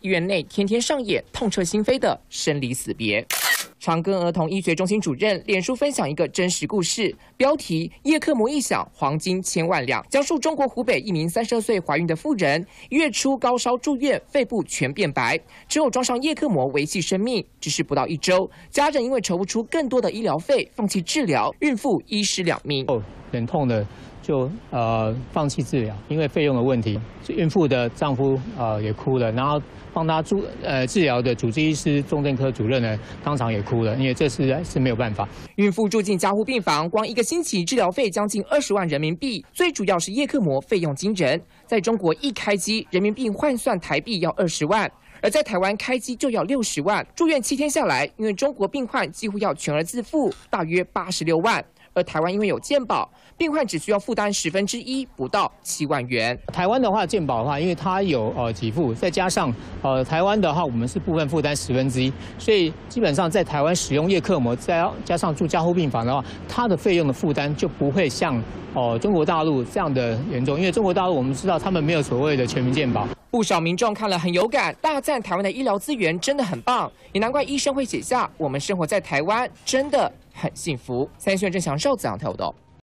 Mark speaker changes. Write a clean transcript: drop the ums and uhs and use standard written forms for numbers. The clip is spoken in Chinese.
Speaker 1: 医院内天天上演痛彻心扉的生离死别。长庚儿童医学中心主任脸书分享一个真实故事，标题“叶克膜一响，黄金千万两”，讲述中国湖北一名32岁怀孕的妇人，月初高烧住院，肺部全变白，只有装上叶克膜维系生命。只是不到1周，家人因为筹不出更多的医疗费，放弃治疗，孕妇一尸两命。
Speaker 2: 忍痛的就放弃治疗，因为费用的问题，孕妇的丈夫也哭了，然后帮她治疗的主治医师、重症科主任呢，当场也哭了，因为这是没有办法。
Speaker 1: 孕妇住进加护病房，光1个星期治疗费将近20万人民币，最主要是叶克膜费用惊人，在中国一开机人民币换算台币要20万。而在台湾开机就要60万，住院7天下来，因为中国病患几乎要全额自付，大约86万。而台湾因为有健保，病患只需要负担1/10，不到7万元。
Speaker 2: 台湾的话，健保的话，因为它有给付，再加上台湾的话，我们是部分负担1/10，所以基本上在台湾使用叶克膜，再加上住加护病房的话，它的费用的负担就不会像中国大陆这样的严重，因为中国大陆我们知道他们没有所谓的全民健保。
Speaker 1: 不少民众看了很有感，大赞台湾的医疗资源真的很棒，也难怪医生会写下“我们生活在台湾真的很幸福”。3立新闻郑祥邵子阳台报道。